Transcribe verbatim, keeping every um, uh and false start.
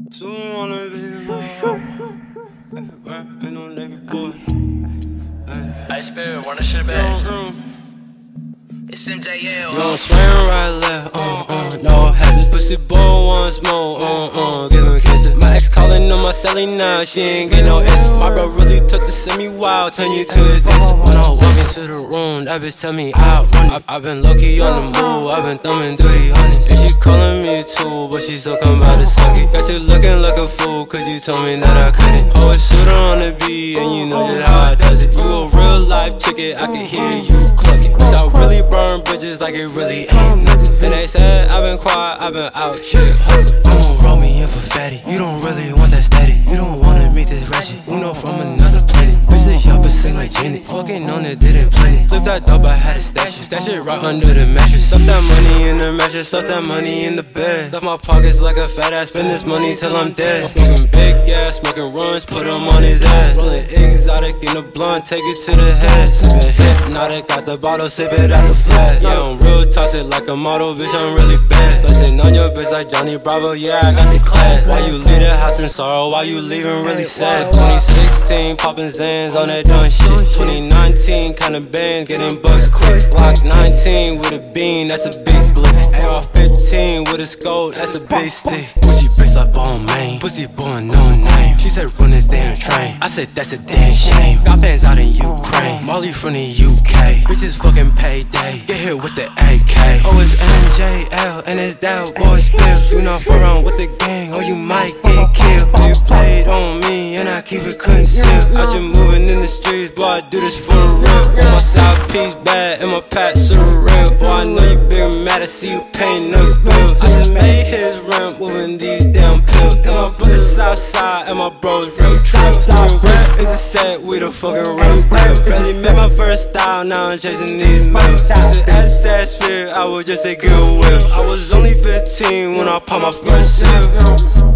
Soon wanna be rapping on every boy. I spirit, wanna shit back. It's M J L. You don't swing right left, uh, uh, no hazard. Pussy boy once more, uh, uh, give him kisses. My ex calling on my celly now, she ain't get no answer. My bro really took the semi wild, turn you to a dish. When I walk into the room, that bitch tell me I run it. I, I been low-key on the move, I been thumbing three hundred. And she calling me too, but she still come by to suck it. Got you looking like a fool, cause you told me that I couldn't. Always shooter on the beat, and you know just how I does it. You a real life chicken, I can hear you cluck it. Cause I really burn bridges like it really ain't nothing. And they said I've been quiet, I've been out shit hustling. I'm gon' roll me in for fatty. You don't really want that steady. You don't wanna meet this ratchet. You know from another planet. Bitches y'all but sing like Janet. Fucking on it, didn't plan it. Flip that dope, I had to stash it. Stash it right under the mattress. Stuff that money in the mattress. Stuff that money in the bed. Stuff my pockets like a fat ass. Spend this money till I'm dead. Smoking big gas, smoking runs, put him on his ass. Rolling exotic in the blunt, take it to the head. Sippin' hypnotic, got the bottle, sip it out the flat. Yeah, I'm real toxic like a model, bitch, I'm really bad. Bustin' on your bitch like Johnny Bravo, yeah, I got the class. Why you leave the house in sorrow, why you leaving really sad? twenty sixteen, poppin' Zans on that done shit. twenty nineteen, kinda bands, getting bucks quick. Block nineteen with a bean, that's a big blick. A R fifteen with a scope, that's a big stick. Gucci bitch like bone main, pussy boy no name. She said run this damn train, I said that's a damn shame. Got fans out in Ukraine, Molly from the U K. Bitches fucking payday, get here with the A K. Oh, it's M J L and it's that boy spill. You not fuck around with the gang or you might get killed. You played on me and I keep it concealed. I just moving in the streets, boy, I do this for real. On my South Piece bad and my pat surreal. Boy, I know you been mad to see you paying them bills. I just made his rent moving these damn pills. And my brother's Southside and my bros real trip. Rap is a set, we the fucking real deal. Barely met my first style, now I'm chasing these mills. It's an S S fear, I was just a good will. I was only fifteen when I popped my first sip.